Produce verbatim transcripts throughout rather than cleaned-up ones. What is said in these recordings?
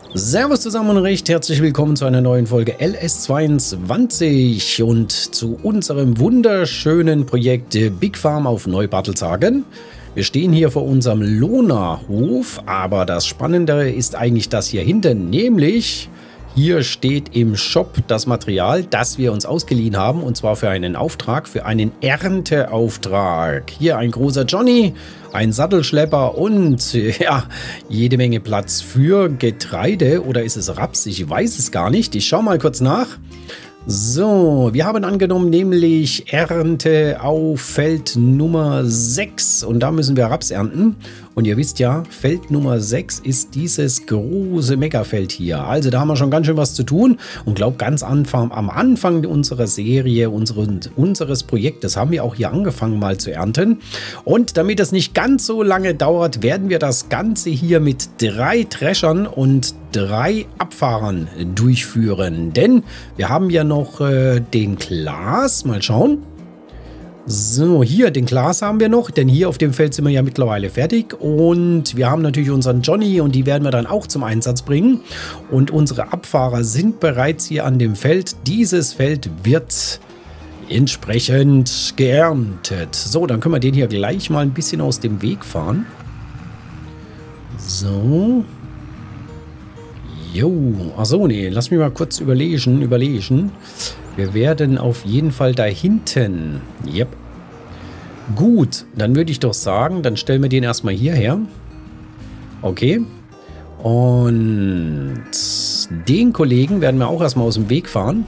Servus zusammen und recht herzlich willkommen zu einer neuen Folge L S zweiundzwanzig und zu unserem wunderschönen Projekt Big Farm auf Neubartelshagen. Wir stehen hier vor unserem Lohnerhof, aber das Spannendere ist eigentlich das hier hinten, nämlich hier steht im Shop das Material, das wir uns ausgeliehen haben, und zwar für einen Auftrag, für einen Ernteauftrag. Hier ein großer Johnny, ein Sattelschlepper und ja, jede Menge Platz für Getreide. Oder ist es Raps? Ich weiß es gar nicht. Ich schaue mal kurz nach. So, wir haben angenommen nämlich Ernte auf Feld Nummer sechs und da müssen wir Raps ernten. Und ihr wisst ja, Feld Nummer sechs ist dieses große Megafeld hier. Also da haben wir schon ganz schön was zu tun und glaube ganz Anfang, am Anfang unserer Serie, unseren, unseres Projektes haben wir auch hier angefangen mal zu ernten. Und damit es nicht ganz so lange dauert, werden wir das Ganze hier mit drei Dreschern und drei Abfahrern durchführen. Denn wir haben ja noch äh, den Klaas. Mal schauen. So, hier den Klaas haben wir noch, denn hier auf dem Feld sind wir ja mittlerweile fertig. Und wir haben natürlich unseren Johnny und die werden wir dann auch zum Einsatz bringen. Und unsere Abfahrer sind bereits hier an dem Feld. Dieses Feld wird entsprechend geerntet. So, dann können wir den hier gleich mal ein bisschen aus dem Weg fahren. So. Jo, achso, nee, lass mich mal kurz überlegen, überlegen. Wir werden auf jeden Fall da hinten. Yep. Gut, dann würde ich doch sagen, dann stellen wir den erstmal hierher. Okay. Und den Kollegen werden wir auch erstmal aus dem Weg fahren.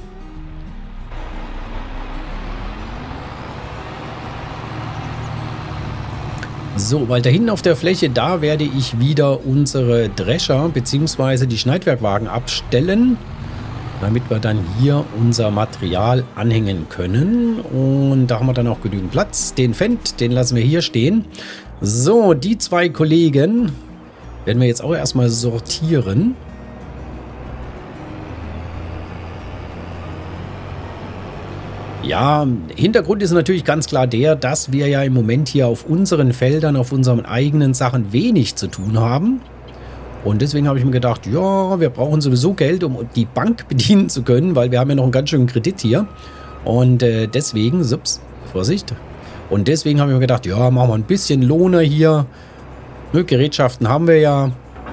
So, weil da hinten auf der Fläche, da werde ich wieder unsere Drescher bzw. die Schneidwerkwagen abstellen, damit wir dann hier unser Material anhängen können. Und da haben wir dann auch genügend Platz. Den Fendt, den lassen wir hier stehen. So, die zwei Kollegen werden wir jetzt auch erstmal sortieren. Ja, Hintergrund ist natürlich ganz klar der, dass wir ja im Moment hier auf unseren Feldern, auf unseren eigenen Sachen wenig zu tun haben. Und deswegen habe ich mir gedacht, ja, wir brauchen sowieso Geld, um die Bank bedienen zu können, weil wir haben ja noch einen ganz schönen Kredit hier. Und äh, deswegen, ups, Vorsicht. Und deswegen habe ich mir gedacht, ja, machen wir ein bisschen Lohner hier. Ne, Gerätschaften haben wir ja.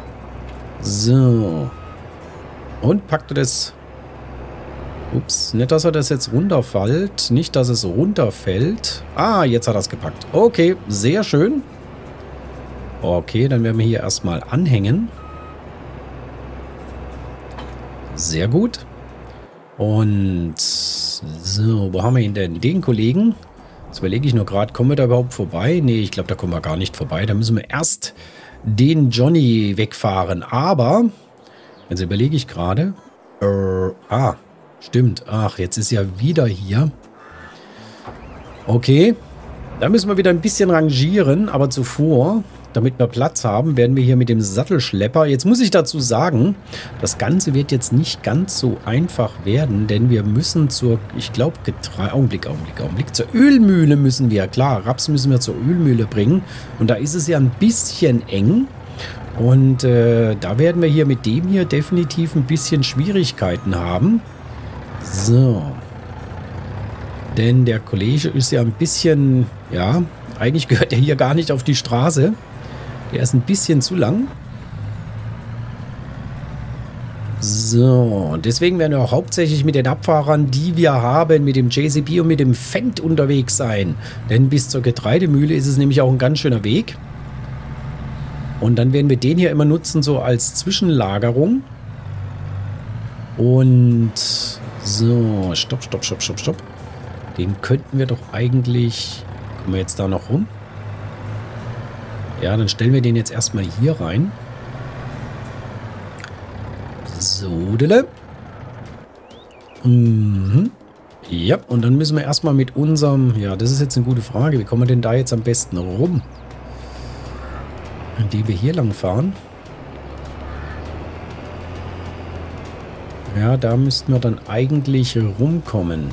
So. Und packt er das... Ups, nicht, dass er das jetzt runterfällt. Nicht, dass es runterfällt. Ah, jetzt hat er es gepackt. Okay, sehr schön. Okay, dann werden wir hier erstmal anhängen. Sehr gut. Und so, wo haben wir ihn denn? Den Kollegen. Jetzt überlege ich nur gerade, kommen wir da überhaupt vorbei? Nee, ich glaube, da kommen wir gar nicht vorbei. Da müssen wir erst den Johnny wegfahren. Aber, jetzt überlege ich gerade. Äh, ah, stimmt. Ach, jetzt ist ja wieder hier. Okay. Da müssen wir wieder ein bisschen rangieren. Aber zuvor, damit wir Platz haben, werden wir hier mit dem Sattelschlepper. Jetzt muss ich dazu sagen, das Ganze wird jetzt nicht ganz so einfach werden, denn wir müssen zur, ich glaube, Getreide, Augenblick, Augenblick, Augenblick, zur Ölmühle müssen wir, klar, Raps müssen wir zur Ölmühle bringen. Und da ist es ja ein bisschen eng. Und äh, da werden wir hier mit dem hier definitiv ein bisschen Schwierigkeiten haben. So. Denn der Kollege ist ja ein bisschen, ja, eigentlich gehört er hier gar nicht auf die Straße. Der ist ein bisschen zu lang. So, deswegen werden wir auch hauptsächlich mit den Abfahrern, die wir haben, mit dem J C B und mit dem Fendt unterwegs sein. Denn bis zur Getreidemühle ist es nämlich auch ein ganz schöner Weg. Und dann werden wir den hier immer nutzen, so als Zwischenlagerung. Und so, stopp, stopp, stopp, stopp, stopp. Den könnten wir doch eigentlich... Kommen wir jetzt da noch rum? Ja, dann stellen wir den jetzt erstmal hier rein. So, dille. Mhm. Ja, und dann müssen wir erstmal mit unserem... Ja, das ist jetzt eine gute Frage. Wie kommen wir denn da jetzt am besten rum? Indem wir hier lang fahren. Ja, da müssten wir dann eigentlich rumkommen.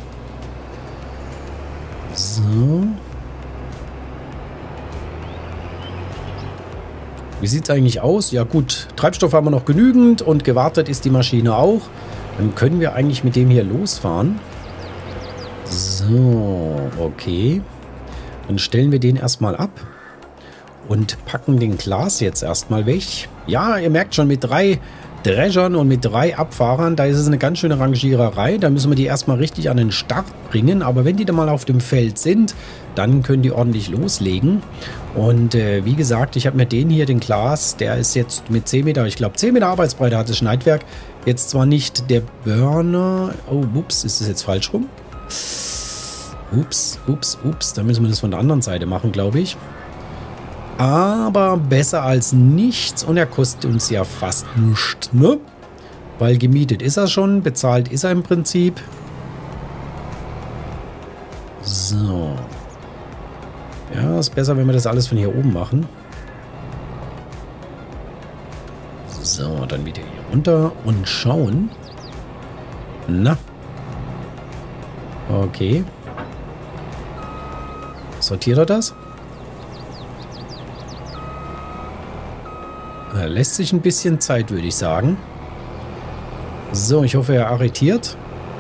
So. Wie sieht es eigentlich aus? Ja gut, Treibstoff haben wir noch genügend und gewartet ist die Maschine auch. Dann können wir eigentlich mit dem hier losfahren. So, okay. Dann stellen wir den erstmal ab und packen den Glas jetzt erstmal weg. Ja, ihr merkt schon, mit drei Dreschern und mit drei Abfahrern, da ist es eine ganz schöne Rangiererei. Da müssen wir die erstmal richtig an den Start bringen. Aber wenn die dann mal auf dem Feld sind, dann können die ordentlich loslegen. Und äh, wie gesagt, ich habe mir den hier, den Glas, der ist jetzt mit zehn Meter, ich glaube zehn Meter Arbeitsbreite hat das Schneidwerk. Jetzt zwar nicht der Burner. Oh, ups, ist das jetzt falsch rum? Ups, ups, ups. Da müssen wir das von der anderen Seite machen, glaube ich. Aber besser als nichts. Und er kostet uns ja fast nichts, ne? Weil gemietet ist er schon, bezahlt ist er im Prinzip. So. Ja, ist besser, wenn wir das alles von hier oben machen. So, dann wieder hier runter und schauen. Na. Okay. Sortiert er das? Er lässt sich ein bisschen Zeit, würde ich sagen. So, ich hoffe, er arretiert.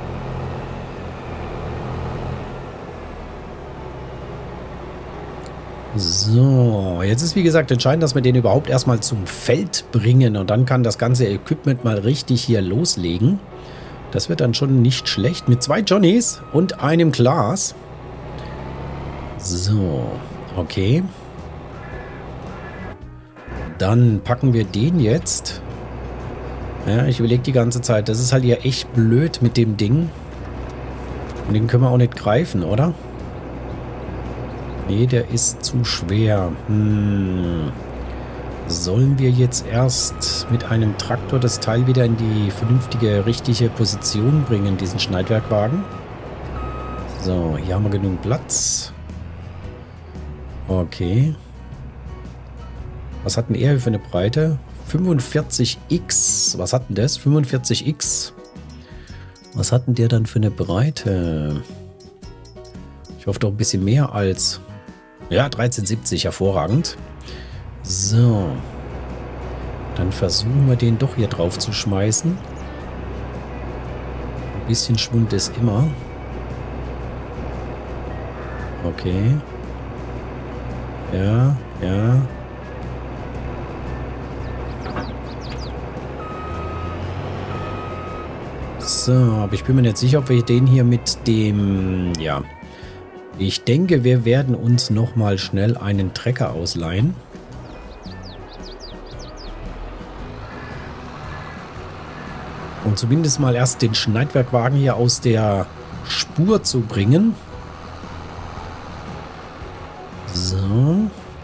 So, jetzt ist wie gesagt entscheidend, dass wir den überhaupt erstmal zum Feld bringen und dann kann das ganze Equipment mal richtig hier loslegen. Das wird dann schon nicht schlecht mit zwei Johnnies und einem Glas. So, okay. Dann packen wir den jetzt. Ja, ich überlege die ganze Zeit. Das ist halt hier echt blöd mit dem Ding. Und den können wir auch nicht greifen, oder? Nee, der ist zu schwer. Hm. Sollen wir jetzt erst mit einem Traktor das Teil wieder in die vernünftige, richtige Position bringen, diesen Schneidwerkwagen? So, hier haben wir genug Platz. Okay. Was hat denn er für eine Breite? fünfundvierzig X. Was hat denn das? fünfundvierzig X. Was hat denn der dann für eine Breite? Ich hoffe doch ein bisschen mehr als... Ja, dreizehn siebzig. Hervorragend. So. Dann versuchen wir den doch hier drauf zu schmeißen. Ein bisschen Schwund ist immer. Okay. Ja, ja. So, aber ich bin mir nicht sicher, ob wir den hier mit dem... Ja. Ich denke, wir werden uns nochmal schnell einen Trecker ausleihen. Um zumindest mal erst den Schneidwerkwagen hier aus der Spur zu bringen. So.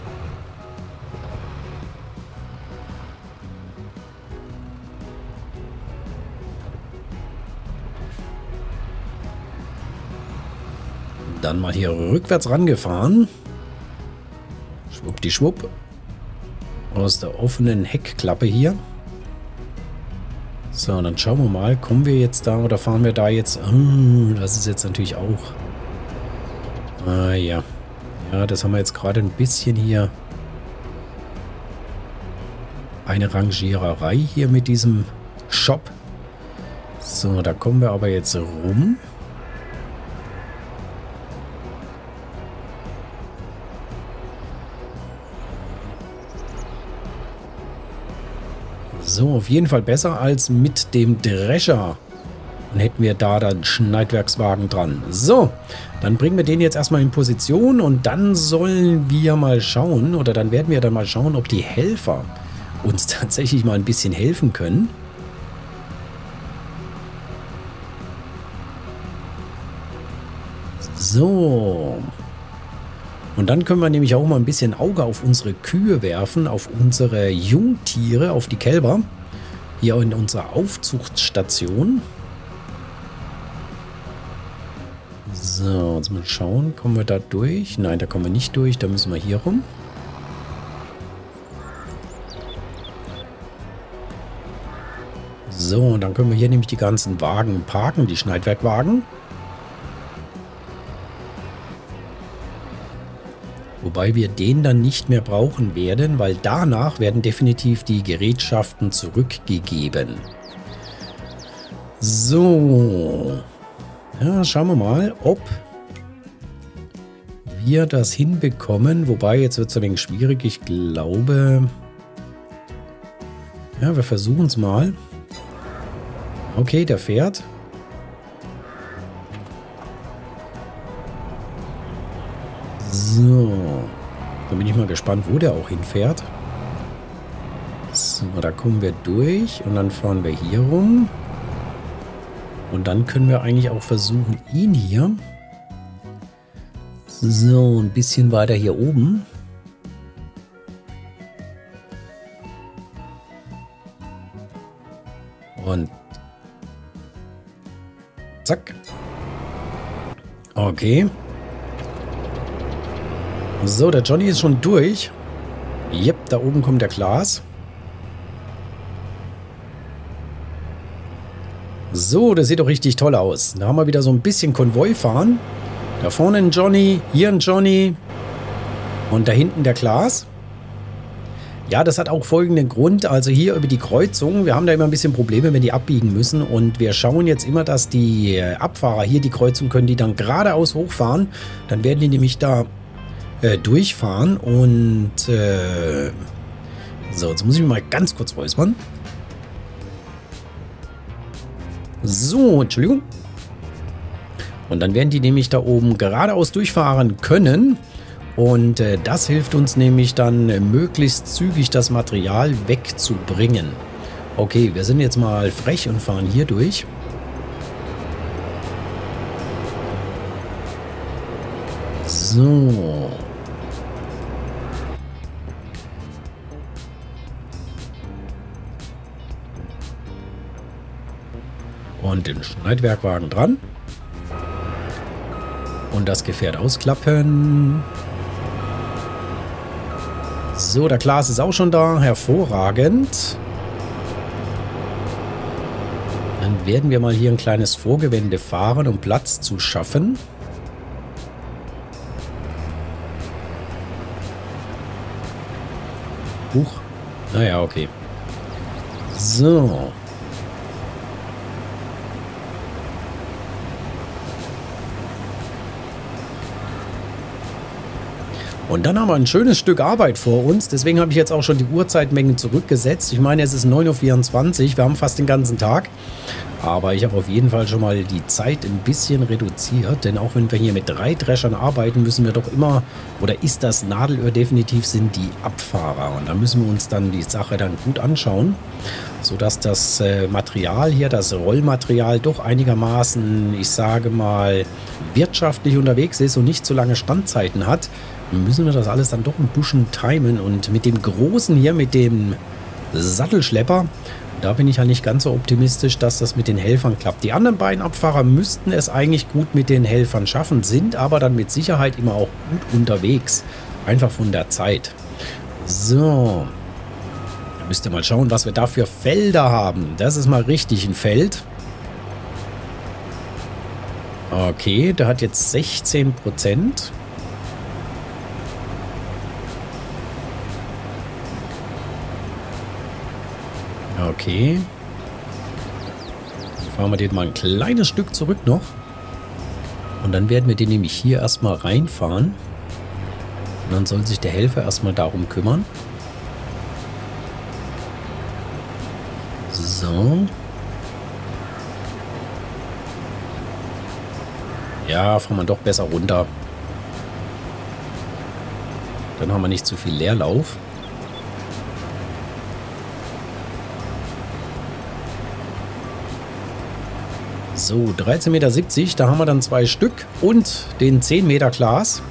Dann mal hier rückwärts rangefahren. Schwuppdischwupp. Aus der offenen Heckklappe hier. So, dann schauen wir mal. Kommen wir jetzt da oder fahren wir da jetzt... Oh, das ist jetzt natürlich auch... Ah ja. Ja, das haben wir jetzt gerade ein bisschen hier... Eine Rangiererei hier mit diesem Shop. So, da kommen wir aber jetzt rum. So, auf jeden Fall besser als mit dem Drescher. Dann hätten wir da dann Schneidwerkswagen dran. So, dann bringen wir den jetzt erstmal in Position und dann sollen wir mal schauen, oder dann werden wir dann mal schauen, ob die Helfer uns tatsächlich mal ein bisschen helfen können. So. Und dann können wir nämlich auch mal ein bisschen Auge auf unsere Kühe werfen, auf unsere Jungtiere, auf die Kälber. Hier in unserer Aufzuchtstation. So, jetzt mal schauen, kommen wir da durch? Nein, da kommen wir nicht durch, da müssen wir hier rum. So, und dann können wir hier nämlich die ganzen Wagen parken, die Schneidwerkwagen. Wobei Wobei wir den dann nicht mehr brauchen werden, weil danach werden definitiv die Gerätschaften zurückgegeben. So. Ja, schauen wir mal, ob wir das hinbekommen. Wobei, jetzt wird es ein wenig schwierig. Ich glaube... Ja, wir versuchen es mal. Okay, der fährt. So. Da bin ich mal gespannt, wo der auch hinfährt. So, da kommen wir durch und dann fahren wir hier rum. Und dann können wir eigentlich auch versuchen, ihn hier. So, ein bisschen weiter hier oben. Und zack. Okay. So, der Johnny ist schon durch. Jep, da oben kommt der Klaas. So, das sieht doch richtig toll aus. Da haben wir wieder so ein bisschen Konvoi fahren. Da vorne ein Johnny, hier ein Johnny und da hinten der Klaas. Ja, das hat auch folgenden Grund. Also hier über die Kreuzung, wir haben da immer ein bisschen Probleme, wenn die abbiegen müssen. Und wir schauen jetzt immer, dass die Abfahrer hier die Kreuzung können, die dann geradeaus hochfahren. Dann werden die nämlich da äh, durchfahren. Und äh, so, jetzt muss ich mich mal ganz kurz räuspern. So, Entschuldigung. Und dann werden die nämlich da oben geradeaus durchfahren können. Und äh, das hilft uns nämlich dann äh, möglichst zügig das Material wegzubringen. Okay, wir sind jetzt mal frech und fahren hier durch. So. Und den Schneidwerkwagen dran. Und das Gefährt ausklappen. So, der Klaas ist auch schon da. Hervorragend. Dann werden wir mal hier ein kleines Vorgewende fahren, um Platz zu schaffen. Huch. Naja, okay. So. Und dann haben wir ein schönes Stück Arbeit vor uns. Deswegen habe ich jetzt auch schon die Uhrzeitmengen zurückgesetzt. Ich meine, es ist neun Uhr vierundzwanzig. Wir haben fast den ganzen Tag. Aber ich habe auf jeden Fall schon mal die Zeit ein bisschen reduziert. Denn auch wenn wir hier mit drei Dreschern arbeiten, müssen wir doch immer, oder ist das Nadelöhr definitiv, sind die Abfahrer. Und da müssen wir uns dann die Sache dann gut anschauen. Sodass das äh, Material hier, das Rollmaterial, doch einigermaßen, ich sage mal, wirtschaftlich unterwegs ist und nicht so lange Standzeiten hat. Müssen wir das alles dann doch ein bisschen timen. Und mit dem Großen hier, mit dem Sattelschlepper, da bin ich halt nicht ganz so optimistisch, dass das mit den Helfern klappt. Die anderen beiden Abfahrer müssten es eigentlich gut mit den Helfern schaffen, sind aber dann mit Sicherheit immer auch gut unterwegs. Einfach von der Zeit. So. Da müsst ihr mal schauen, was wir da für Felder haben. Das ist mal richtig ein Feld. Okay, der hat jetzt sechzehn Prozent. Okay. Dann fahren wir den mal ein kleines Stück zurück noch. Und dann werden wir den nämlich hier erstmal reinfahren. Und dann soll sich der Helfer erstmal darum kümmern. So. Ja, fahren wir doch besser runter. Dann haben wir nicht zu viel Leerlauf. So, dreizehn Meter siebzig, da haben wir dann zwei Stück und den zehn Meter Glas.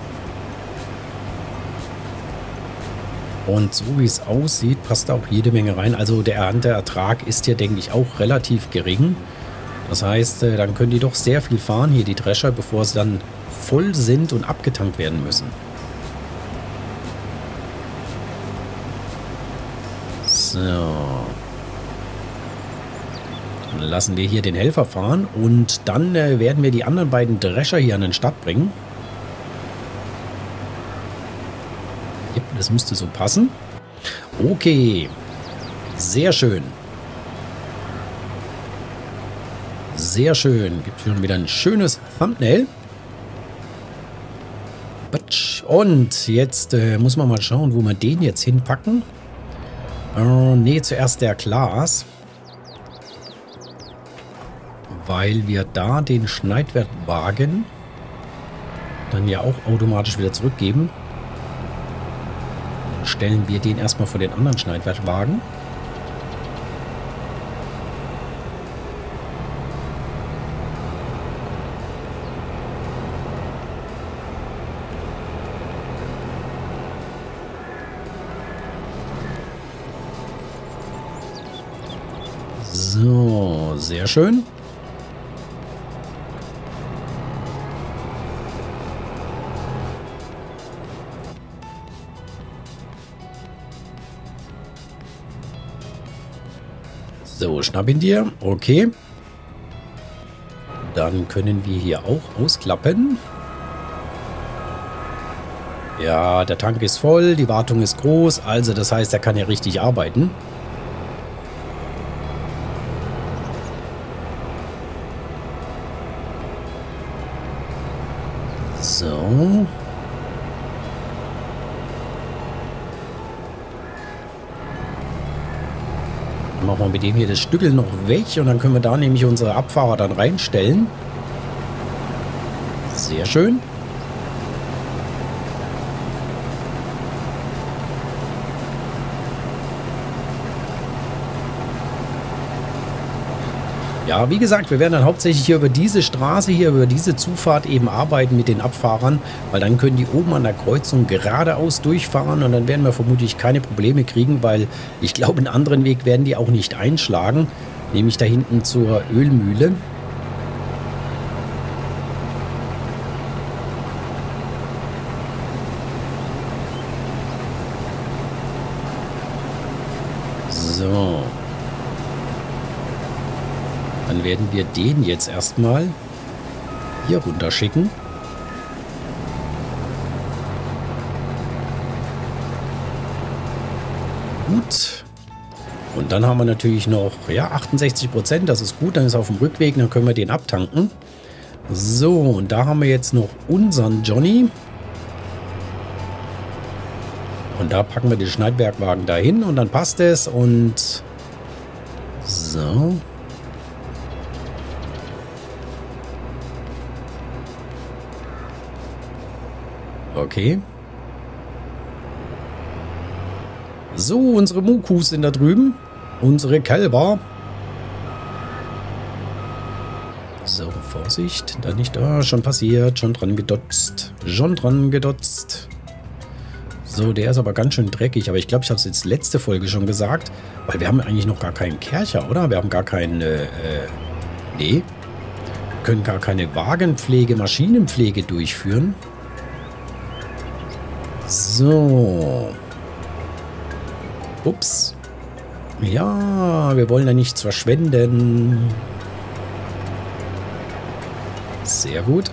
Und so wie es aussieht, passt da auch jede Menge rein. Also der Ernteertrag ist hier, denke ich, auch relativ gering. Das heißt, dann können die doch sehr viel fahren, hier die Drescher, bevor sie dann voll sind und abgetankt werden müssen. So. Dann lassen wir hier den Helfer fahren und dann äh, werden wir die anderen beiden Drescher hier an den Start bringen. Das müsste so passen. Okay. Sehr schön. Sehr schön. Gibt schon wieder ein schönes Thumbnail. Und jetzt äh, muss man mal schauen, wo wir den jetzt hinpacken. Äh, ne, zuerst der Glas. Weil wir da den Schneidwertwagen dann ja auch automatisch wieder zurückgeben. Dann stellen wir den erstmal vor den anderen Schneidwertwagen. So, sehr schön. So, schnapp ihn dir. Okay. Dann können wir hier auch ausklappen. Ja, der Tank ist voll, die Wartung ist groß, also das heißt, er kann ja richtig arbeiten. So. Dann machen wir mit dem hier das Stückel noch weg und dann können wir da nämlich unsere Abfahrer dann reinstellen. Sehr schön. Ja, wie gesagt, wir werden dann hauptsächlich hier über diese Straße, hier über diese Zufahrt eben arbeiten mit den Abfahrern, weil dann können die oben an der Kreuzung geradeaus durchfahren und dann werden wir vermutlich keine Probleme kriegen, weil ich glaube, einen anderen Weg werden die auch nicht einschlagen, nämlich da hinten zur Ölmühle. So. Dann werden wir den jetzt erstmal hier runter schicken. Gut. Und dann haben wir natürlich noch, ja, achtundsechzig Prozent. Das ist gut. Dann ist er auf dem Rückweg. Dann können wir den abtanken. So, und da haben wir jetzt noch unseren Johnny. Und da packen wir den Schneidwerkwagen dahin und dann passt es. Und so. Okay. So, unsere Mukus sind da drüben. Unsere Kälber. So, Vorsicht. Da nicht da. Schon passiert. Schon dran gedotzt. Schon dran gedotzt. So, der ist aber ganz schön dreckig. Aber ich glaube, ich habe es jetzt letzte Folge schon gesagt. Weil wir haben eigentlich noch gar keinen Kercher, oder? Wir haben gar keinen... Äh, äh, nee. Wir können gar keine Wagenpflege, Maschinenpflege durchführen. So. Ups. Ja, wir wollen ja nichts verschwenden. Sehr gut.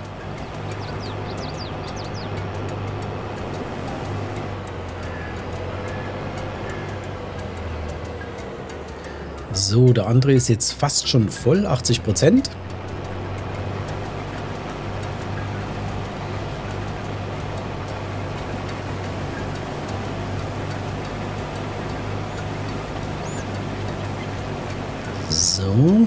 So, der andere ist jetzt fast schon voll, achtzig Prozent. So.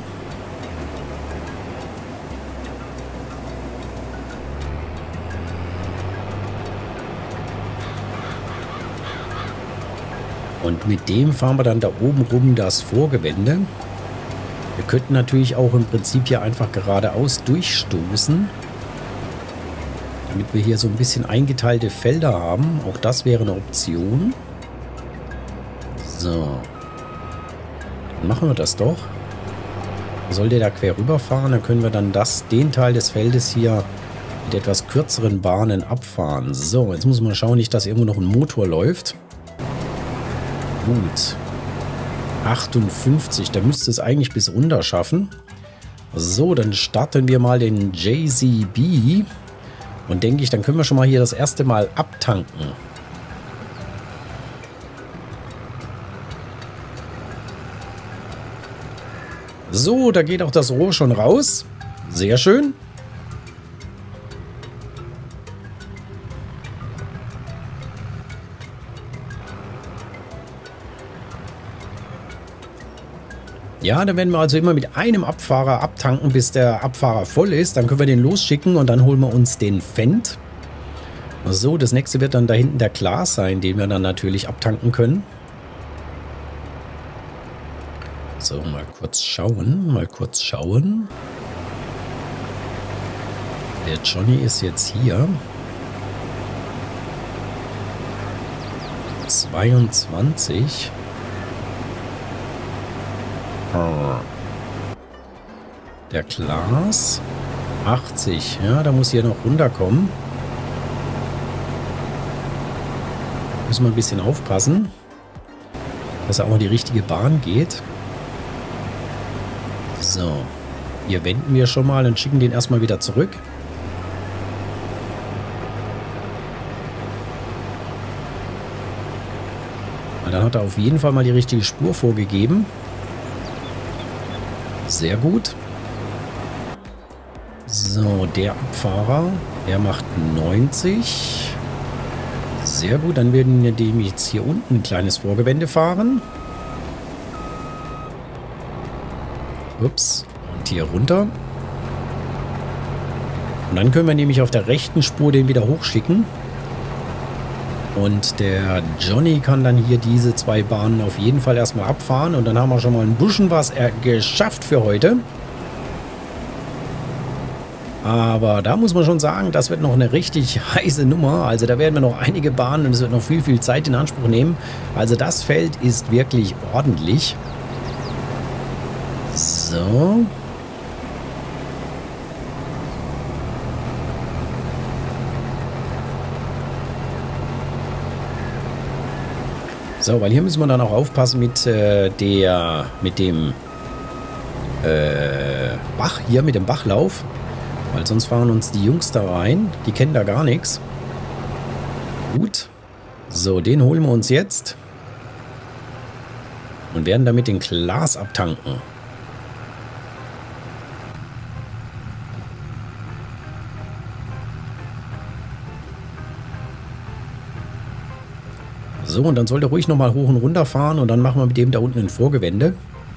Und mit dem fahren wir dann da oben rum das Vorgewende. Wir könnten natürlich auch im Prinzip hier einfach geradeaus durchstoßen. Damit wir hier so ein bisschen eingeteilte Felder haben. Auch das wäre eine Option. So. Dann machen wir das doch. Soll der da quer rüberfahren, dann können wir dann das, den Teil des Feldes hier mit etwas kürzeren Bahnen abfahren. So, jetzt muss man schauen, nicht, dass irgendwo noch ein Motor läuft. Gut. achtundfünfzig, da müsste es eigentlich bis runter schaffen. So, dann starten wir mal den J C B. Und denke ich, dann können wir schon mal hier das erste Mal abtanken. So, da geht auch das Rohr schon raus. Sehr schön. Ja, dann werden wir also immer mit einem Abfahrer abtanken, bis der Abfahrer voll ist. Dann können wir den losschicken und dann holen wir uns den Fendt. So, das nächste wird dann da hinten der Klaas sein, den wir dann natürlich abtanken können. So, mal kurz schauen, mal kurz schauen. Der Johnny ist jetzt hier. zweiundzwanzig. Der Klaas. achtzig. Ja, da muss hier noch runterkommen. Müssen wir ein bisschen aufpassen, dass er auch in die richtige Bahn geht. So. Hier wenden wir schon mal und schicken den erstmal wieder zurück. Und dann hat er auf jeden Fall mal die richtige Spur vorgegeben. Sehr gut. So, der Abfahrer, der macht neunzig. Sehr gut, dann werden wir dem jetzt hier unten ein kleines Vorgewende fahren. Ups, und hier runter. Und dann können wir nämlich auf der rechten Spur den wieder hochschicken. Und der Johnny kann dann hier diese zwei Bahnen auf jeden Fall erstmal abfahren. Und dann haben wir schon mal ein bisschen was geschafft für heute. Aber da muss man schon sagen, das wird noch eine richtig heiße Nummer. Also da werden wir noch einige Bahnen und es wird noch viel, viel Zeit in Anspruch nehmen. Also das Feld ist wirklich ordentlich. So. So, weil hier müssen wir dann auch aufpassen mit äh, der, mit dem äh, Bach hier, mit dem Bachlauf. Weil sonst fahren uns die Jungs da rein. Die kennen da gar nichts. Gut. So, den holen wir uns jetzt. Und werden damit den Klaas abtanken. So, und dann sollte er ruhig nochmal hoch und runter fahren und dann machen wir mit dem da unten ein Vorgewende.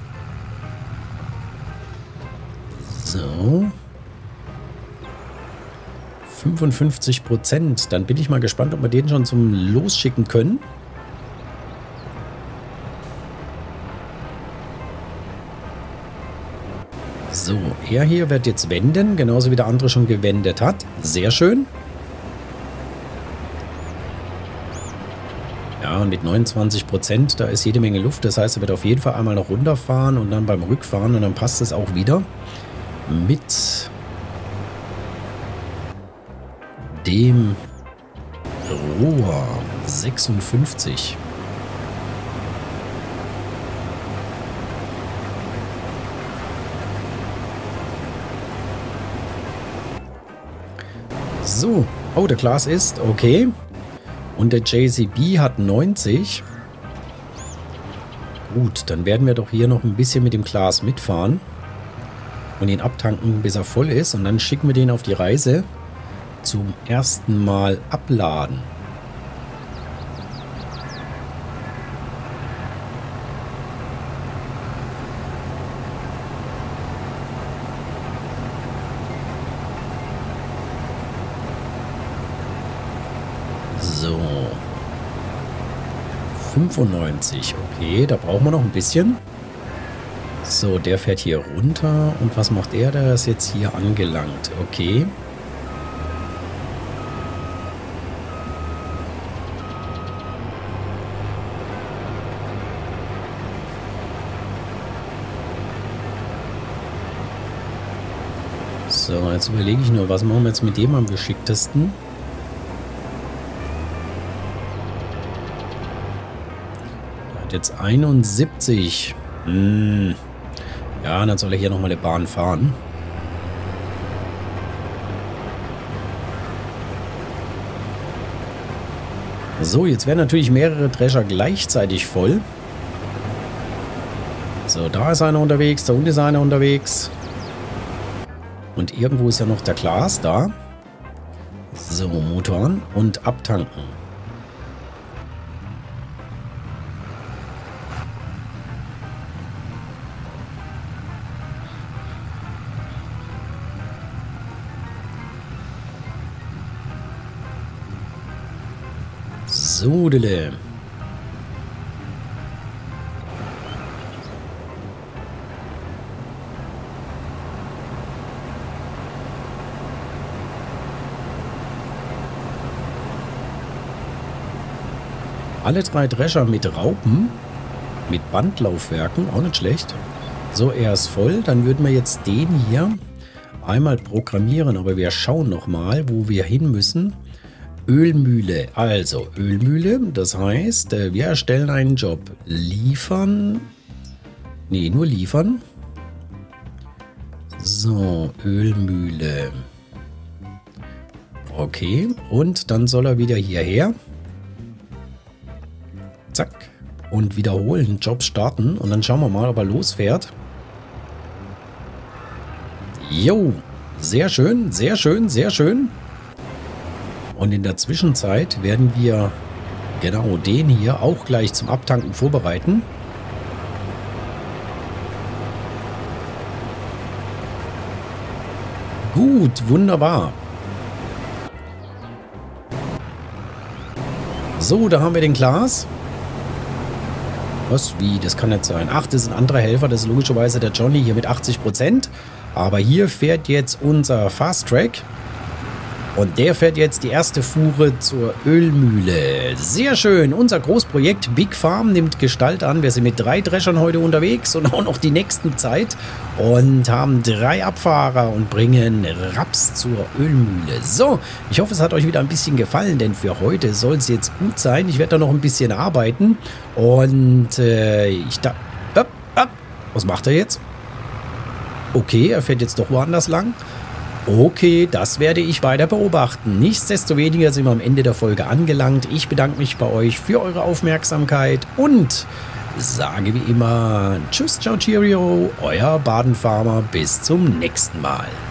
So. fünfundfünfzig Prozent. Dann bin ich mal gespannt, ob wir den schon zum Losschicken können. So, er hier wird jetzt wenden, genauso wie der andere schon gewendet hat. Sehr schön. Ja, und mit neunundzwanzig Prozent, da ist jede Menge Luft. Das heißt, er wird auf jeden Fall einmal noch runterfahren und dann beim Rückfahren und dann passt es auch wieder. Mit dem Rohr sechsundfünfzig. So, oh, der Klaas ist okay. Und der J C B hat neunzig. Gut, dann werden wir doch hier noch ein bisschen mit dem Klaas mitfahren. Und ihn abtanken, bis er voll ist. Und dann schicken wir den auf die Reise zum ersten Mal abladen. So. fünfundneunzig. Okay, da brauchen wir noch ein bisschen. So, der fährt hier runter. Und was macht er? Der ist jetzt hier angelangt. Okay. So, jetzt überlege ich nur, was machen wir jetzt mit dem am geschicktesten? Der hat jetzt einundsiebzig. Hm. Ja, dann soll er hier nochmal eine Bahn fahren. So, jetzt werden natürlich mehrere Drescher gleichzeitig voll. So, da ist einer unterwegs, da unten ist einer unterwegs. Und irgendwo ist ja noch der Glas da. So, Motor an und abtanken. Sodele. Alle drei Drescher mit Raupen, mit Bandlaufwerken, auch nicht schlecht. So, er ist voll. Dann würden wir jetzt den hier einmal programmieren, aber wir schauen nochmal, wo wir hin müssen. Ölmühle, also Ölmühle, das heißt, wir erstellen einen Job. Liefern, nee, nur liefern. So, Ölmühle. Okay, und dann soll er wieder hierher. Zack. Und wiederholen, Job starten. Und dann schauen wir mal, ob er losfährt. Jo, sehr schön, sehr schön, sehr schön. Und in der Zwischenzeit werden wir genau den hier auch gleich zum Abtanken vorbereiten. Gut, wunderbar. So, da haben wir den Glas. Was? Wie? Das kann nicht sein. Ach, das ist ein anderer Helfer. Das ist logischerweise der Johnny hier mit achtzig Prozent. Aber hier fährt jetzt unser Fast Track. Und der fährt jetzt die erste Fuhre zur Ölmühle. Sehr schön. Unser Großprojekt Big Farm nimmt Gestalt an. Wir sind mit drei Dreschern heute unterwegs und auch noch die nächsten Zeit. Und haben drei Abfahrer und bringen Raps zur Ölmühle. So, ich hoffe, es hat euch wieder ein bisschen gefallen, denn für heute soll es jetzt gut sein. Ich werde da noch ein bisschen arbeiten. Und äh, ich da... Up, up. Was macht er jetzt? Okay, er fährt jetzt doch woanders lang. Okay, das werde ich weiter beobachten. Nichtsdestoweniger sind wir am Ende der Folge angelangt. Ich bedanke mich bei euch für eure Aufmerksamkeit und sage wie immer Tschüss, ciao, cheerio, euer Badenfarmer. Bis zum nächsten Mal.